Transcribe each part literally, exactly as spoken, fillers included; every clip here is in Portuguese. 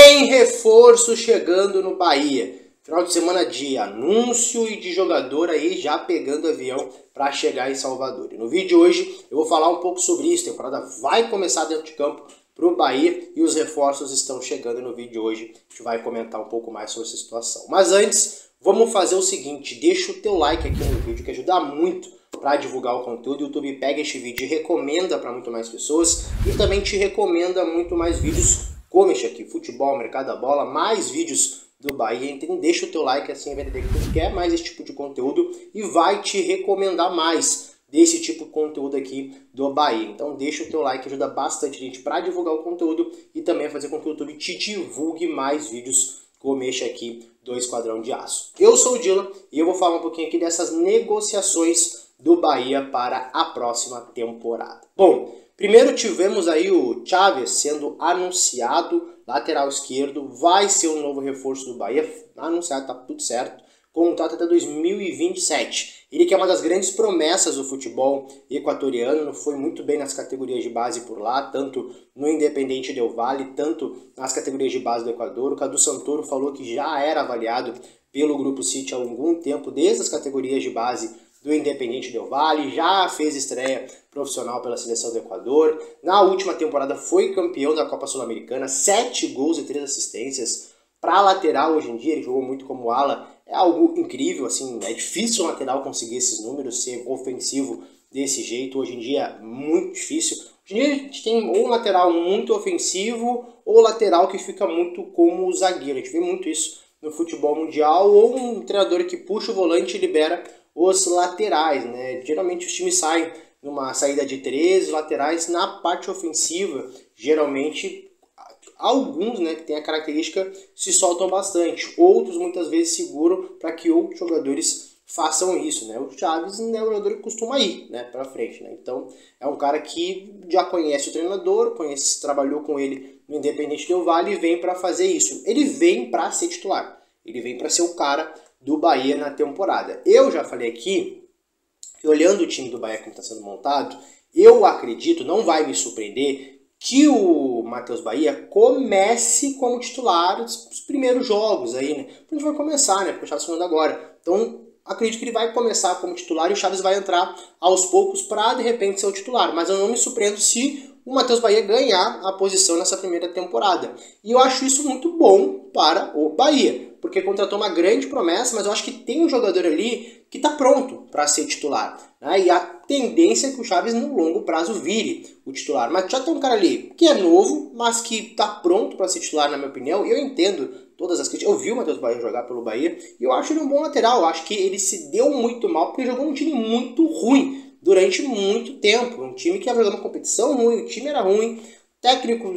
Tem reforço chegando no Bahia. Final de semana de anúncio e de jogador aí já pegando avião para chegar em Salvador. E no vídeo de hoje eu vou falar um pouco sobre isso. A temporada vai começar dentro de campo para o Bahia e os reforços estão chegando. No vídeo de hoje a gente vai comentar um pouco mais sobre essa situação. Mas antes, vamos fazer o seguinte, deixa o teu like aqui no vídeo que ajuda muito para divulgar o conteúdo. O YouTube pega este vídeo e recomenda para muito mais pessoas e também te recomenda muito mais vídeos como este aqui, futebol, mercado da bola, mais vídeos do Bahia. Então deixa o teu like, assim vai entender que tu quer mais esse tipo de conteúdo e vai te recomendar mais desse tipo de conteúdo aqui do Bahia. Então deixa o teu like, ajuda bastante a gente para divulgar o conteúdo e também fazer com que o YouTube te divulgue mais vídeos como este aqui do Esquadrão de Aço. Eu sou o Dylan e eu vou falar um pouquinho aqui dessas negociações do Bahia para a próxima temporada. Bom, primeiro tivemos aí o Chaves sendo anunciado, lateral esquerdo, vai ser um novo reforço do Bahia, anunciado, tá tudo certo, contrato até dois mil e vinte e sete. Ele que é uma das grandes promessas do futebol equatoriano, foi muito bem nas categorias de base por lá, tanto no Independiente Del Valle, tanto nas categorias de base do Equador. O Cadu Santoro falou que já era avaliado pelo Grupo City há algum tempo, desde as categorias de base do Independiente Del Valle, já fez estreia profissional pela seleção do Equador. Na última temporada foi campeão da Copa Sul-Americana, sete gols e três assistências. Para lateral hoje em dia, ele jogou muito como ala, é algo incrível, assim, é difícil um lateral conseguir esses números, ser ofensivo desse jeito, hoje em dia é muito difícil. Hoje em dia a gente tem ou um lateral muito ofensivo, ou lateral que fica muito como zagueiro, a gente vê muito isso no futebol mundial, ou um treinador que puxa o volante e libera os laterais, né? Geralmente os times saem numa saída de três, os laterais na parte ofensiva, geralmente alguns, né, que tem a característica, se soltam bastante, outros muitas vezes seguram para que outros jogadores façam isso, né? O Chaves é um jogador que costuma ir, né, para frente, né? Então é um cara que já conhece o treinador, conhece, trabalhou com ele no Independiente Del Valle e vem para fazer isso. Ele vem para ser titular, ele vem para ser o cara do Bahia na temporada. Eu já falei aqui que olhando o time do Bahia como está sendo montado, eu acredito, não vai me surpreender, que o Matheus Bahia comece como titular os primeiros jogos aí, né? A gente vai começar, né? Porque o Chaves está falando agora. Então, acredito que ele vai começar como titular e o Chaves vai entrar aos poucos para, de repente, ser o titular. Mas eu não me surpreendo se o Matheus Bahia ganhar a posição nessa primeira temporada. E eu acho isso muito bom para o Bahia, porque contratou uma grande promessa, mas eu acho que tem um jogador ali que está pronto para ser titular, né? E a tendência é que o Chaves no longo prazo vire o titular. Mas já tem um cara ali que é novo, mas que está pronto para ser titular, na minha opinião, e eu entendo todas as críticas. Eu vi o Matheus Bahia jogar pelo Bahia e eu acho ele um bom lateral. Eu acho que ele se deu muito mal porque ele jogou num time muito ruim durante muito tempo. Um time que ia jogando uma competição ruim, o time era ruim, técnicos,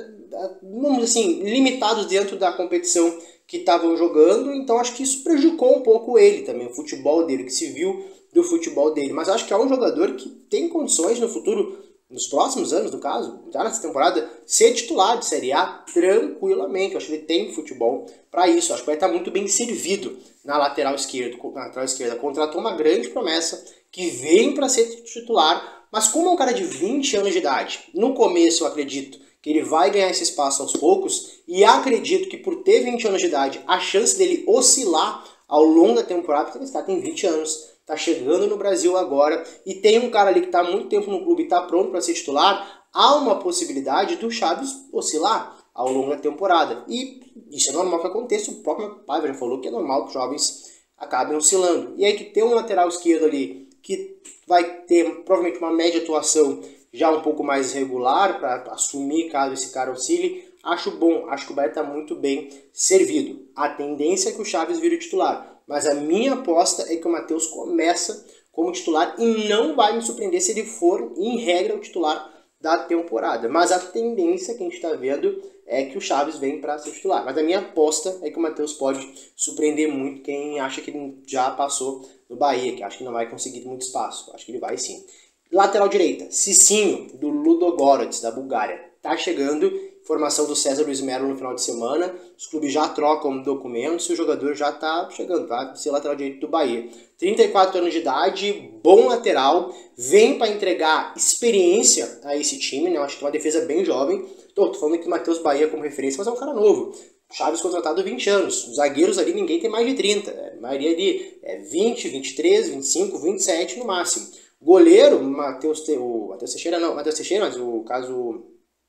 vamos assim, limitados dentro da competição que estavam jogando, então acho que isso prejudicou um pouco ele também, o futebol dele, que se viu do futebol dele. Mas acho que é um jogador que tem condições no futuro, nos próximos anos, no caso, já nessa temporada, ser titular de Série A tranquilamente. Eu acho que ele tem futebol para isso. Eu acho que vai estar muito bem servido na lateral esquerda. Na lateral esquerda contratou uma grande promessa que vem para ser titular, mas como é um cara de vinte anos de idade, no começo eu acredito que ele vai ganhar esse espaço aos poucos, e acredito que por ter vinte anos de idade, a chance dele oscilar ao longo da temporada, porque esse cara tem vinte anos, tá chegando no Brasil agora, e tem um cara ali que tá há muito tempo no clube e tá pronto para ser titular, há uma possibilidade do Chaves oscilar ao longo da temporada. E isso é normal que aconteça, o próprio Paiva já falou que é normal que os jovens acabem oscilando. E aí tu tem um lateral esquerdo ali que vai ter provavelmente uma média atuação já um pouco mais regular para assumir caso esse cara oscile, acho bom, acho que o Bahia está muito bem servido. A tendência é que o Chaves vire o titular, mas a minha aposta é que o Matheus começa como titular e não vai me surpreender se ele for, em regra, o titular da temporada. Mas a tendência que a gente está vendo é que o Chaves vem para ser titular. Mas a minha aposta é que o Matheus pode surpreender muito quem acha que ele já passou no Bahia, que acha que não vai conseguir muito espaço. Acho que ele vai sim. Lateral direita, Cicinho, do Ludogorets, da Bulgária. Tá chegando, formação do César Luiz Melo no final de semana, os clubes já trocam documentos e o jogador já está chegando, vai ser lateral direito do Bahia. trinta e quatro anos de idade, bom lateral, vem para entregar experiência a esse time, né? Eu acho que é uma defesa bem jovem. Tô, tô falando que o Matheus Bahia como referência, mas é um cara novo. Chaves contratado vinte anos. Os zagueiros ali ninguém tem mais de trinta. A maioria ali é vinte, vinte e três, vinte e cinco, vinte e sete no máximo. Goleiro, Matheus Te... o Matheus Teixeira não, Matheus Teixeira, mas o caso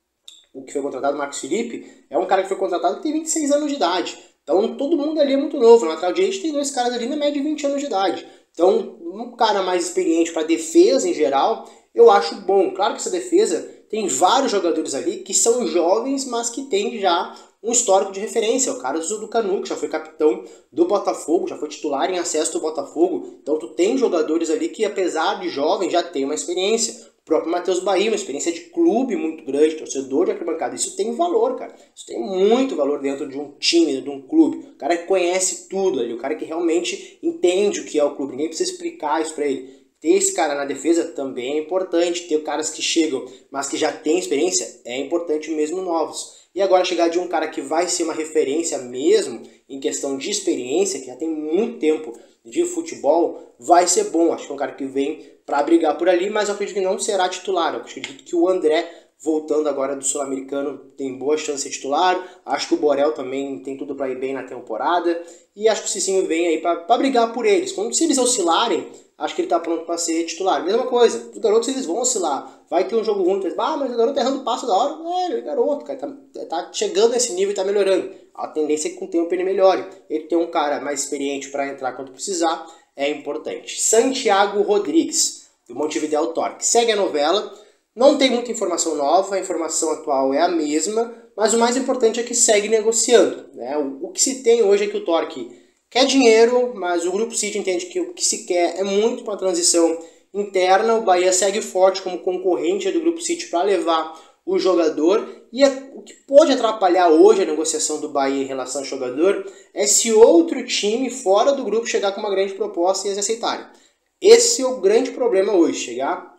o que foi contratado, Marcos Felipe, é um cara que foi contratado que tem vinte e seis anos de idade. Então todo mundo ali é muito novo. Na lateral direita tem dois caras ali na média de vinte anos de idade. Então um cara mais experiente para defesa em geral, eu acho bom. Claro que essa defesa tem vários jogadores ali que são jovens, mas que tem já um histórico de referência. O cara do Canu, que já foi capitão do Botafogo, já foi titular em acesso do Botafogo. Então tu tem jogadores ali que, apesar de jovens, já tem uma experiência. O próprio Matheus Bahia, uma experiência de clube muito grande, torcedor de arquibancada. Isso tem valor, cara. Isso tem muito valor dentro de um time, de um clube. O cara que conhece tudo ali, o cara que realmente entende o que é o clube. Ninguém precisa explicar isso pra ele. Ter esse cara na defesa também é importante. Ter caras que chegam, mas que já têm experiência, é importante mesmo novos. E agora chegar de um cara que vai ser uma referência mesmo em questão de experiência, que já tem muito tempo de futebol, vai ser bom. Acho que é um cara que vem para brigar por ali, mas eu acredito que não será titular. Eu acredito que o André, voltando agora do Sul-Americano, tem boa chance de ser titular. Acho que o Borel também tem tudo para ir bem na temporada. E acho que o Cicinho vem aí para brigar por eles. Quando, se eles oscilarem, acho que ele está pronto para ser titular. Mesma coisa, os garotos eles vão oscilar. Vai ter um jogo ruim, ah, mas o garoto tá errando passo da hora. É, ele é garoto, cara, tá, tá chegando nesse nível e tá melhorando. A tendência é que com o tempo ele melhore. Ele ter um cara mais experiente para entrar quando precisar é importante. Santiago Rodrigues, do Montevideo Torque. Segue a novela, não tem muita informação nova, a informação atual é a mesma, mas o mais importante é que segue negociando, né? O, o que se tem hoje é que o Torque quer dinheiro, mas o Grupo City entende que o que se quer é muito para a transição interna. O Bahia segue forte como concorrente do Grupo City para levar o jogador. E é, o que pode atrapalhar hoje a negociação do Bahia em relação ao jogador é se outro time fora do grupo chegar com uma grande proposta e eles aceitarem. Esse é o grande problema hoje, chegar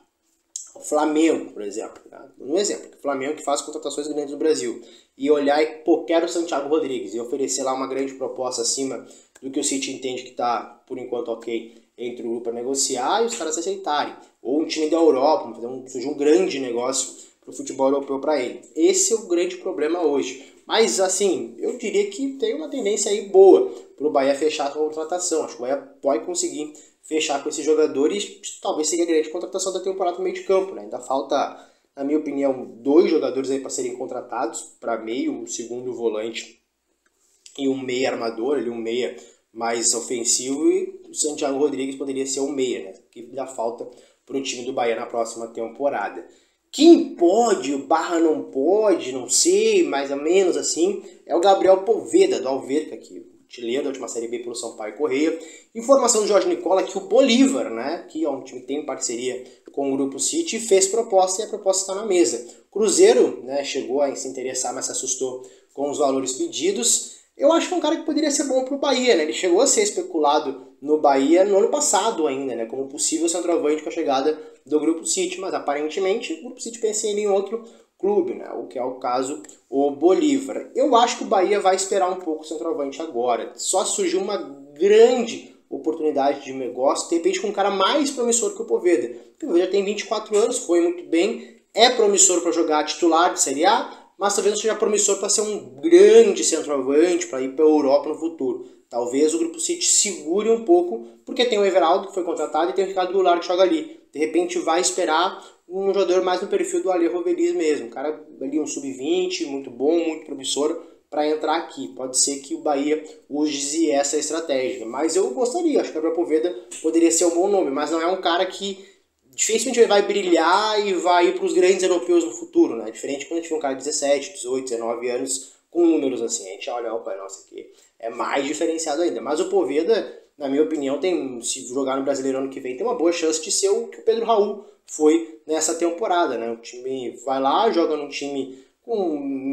o Flamengo, por exemplo. Tá? Um exemplo, o Flamengo que faz contratações grandes no Brasil e olhar e, pô, quero o Santiago Rodrigues e oferecer lá uma grande proposta acima do que o City entende que está, por enquanto, ok entre o grupo para negociar e os caras aceitarem. Ou um time da Europa, fazer um, surgir um grande negócio para o futebol europeu para ele. Esse é o grande problema hoje. Mas, assim, eu diria que tem uma tendência aí boa para o Bahia fechar a contratação. Acho que o Bahia pode conseguir fechar com esses jogadores. Talvez seria a grande contratação da temporada no meio de campo, né? Ainda falta, na minha opinião, dois jogadores aí para serem contratados para meio, um segundo volante e um meia armador, ali um meia mais ofensivo, e o Santiago Rodrigues poderia ser um meia, né? Que dá falta para o time do Bahia na próxima temporada. Quem pode, o Barra não pode, não sei, mais ou menos assim, é o Gabriel Poveda, do Alverca, que artilheiro da última Série B pelo Sampaio Corrêa. Informação do Jorge Nicola que o Bolívar, né, que é um time que tem parceria com o Grupo City, fez proposta e a proposta está na mesa. Cruzeiro, né, chegou a se interessar, mas se assustou com os valores pedidos. Eu acho que é um cara que poderia ser bom para o Bahia, né? Ele chegou a ser especulado no Bahia no ano passado ainda, né? Como possível centroavante com a chegada do Grupo City, mas aparentemente o Grupo City pensa em outro clube, né? O que é o caso o Bolívar. Eu acho que o Bahia vai esperar um pouco o centroavante agora. Só surgiu uma grande oportunidade de negócio, de repente com um cara mais promissor que o Poveda. O Poveda tem vinte e quatro anos, foi muito bem, é promissor para jogar titular de Série A, mas talvez não seja promissor para ser um grande centroavante, para ir para a Europa no futuro. Talvez o Grupo City segure um pouco, porque tem o Everaldo que foi contratado e tem o Ricardo Goulart que joga ali. De repente vai esperar um jogador mais no perfil do Ale Rovelis mesmo. Um cara ali, um sub vinte, muito bom, muito promissor para entrar aqui. Pode ser que o Bahia use essa estratégia. Mas eu gostaria, acho que o Gabriel Poveda poderia ser um bom nome, mas não é um cara que dificilmente vai brilhar e vai ir para os grandes europeus no futuro, né? Diferente quando a gente vê um cara de dezessete, dezoito, dezenove anos com números assim. A gente olha, opa, nossa, aqui é mais diferenciado ainda. Mas o Poveda, na minha opinião, tem, se jogar no Brasileiro ano que vem, tem uma boa chance de ser o que o Pedro Raul foi nessa temporada, né? O time vai lá, joga num time com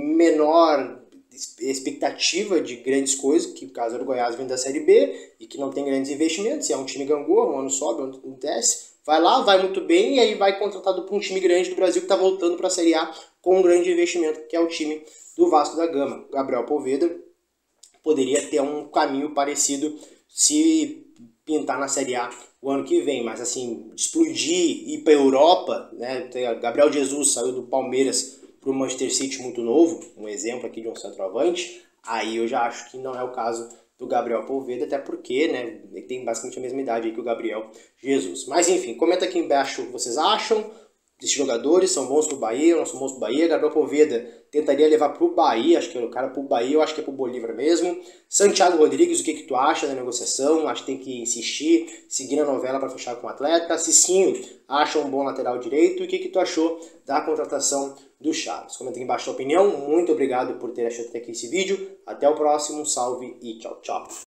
menor expectativa de grandes coisas, que o caso era o Goiás vem da Série B e que não tem grandes investimentos, é um time gangorra, um ano sobe, um ano desce. Vai lá, vai muito bem e aí vai contratado por um time grande do Brasil que está voltando para a Série A com um grande investimento, que é o time do Vasco da Gama. Gabriel Poveda poderia ter um caminho parecido se pintar na Série A o ano que vem, mas assim, explodir, ir para a Europa, né? Gabriel Jesus saiu do Palmeiras para o Manchester City muito novo, um exemplo aqui de um centroavante, aí eu já acho que não é o caso do Gabriel Poveda, até porque, né, ele tem basicamente a mesma idade aí que o Gabriel Jesus. Mas enfim, comenta aqui embaixo o que vocês acham desses jogadores, são bons pro Bahia, não são bons pro Bahia. Gabriel Poveda tentaria levar pro Bahia, acho que é o cara pro Bahia, eu acho que é pro Bolívar mesmo. Santiago Rodrigues, o que que tu acha da negociação? Acho que tem que insistir, seguir a novela para fechar com o atleta. Cicinho, acha um bom lateral direito. E o que que tu achou da contratação do Chaves? Comenta aqui embaixo a tua opinião. Muito obrigado por ter achado até aqui esse vídeo. Até o próximo, salve e tchau, tchau.